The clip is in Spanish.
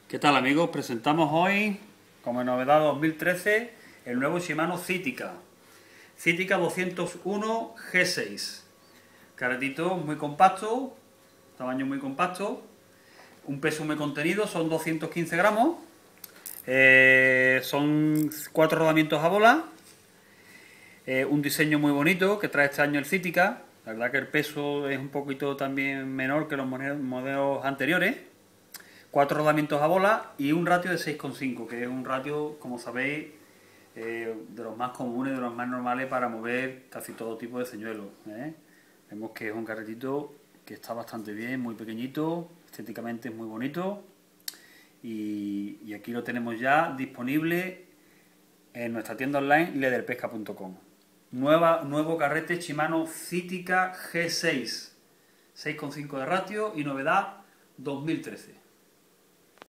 ¿Qué tal, amigos? Presentamos hoy, como novedad 2013, el nuevo Shimano Citica 201 G6. Carretito muy compacto, tamaño muy compacto, un peso muy contenido, son 215 gramos, son 4 rodamientos a bola, un diseño muy bonito que trae este año el Citica. La verdad que el peso es un poquito también menor que los modelos anteriores. 4 rodamientos a bola y un ratio de 6,5, que es un ratio, como sabéis, de los más comunes, de los más normales para mover casi todo tipo de señuelos. Vemos que es un carretito que está bastante bien, muy pequeñito, estéticamente es muy bonito y aquí lo tenemos ya disponible en nuestra tienda online lederpesca.com. Nuevo carrete Shimano Citica G6, 6,5 de ratio y novedad 2013.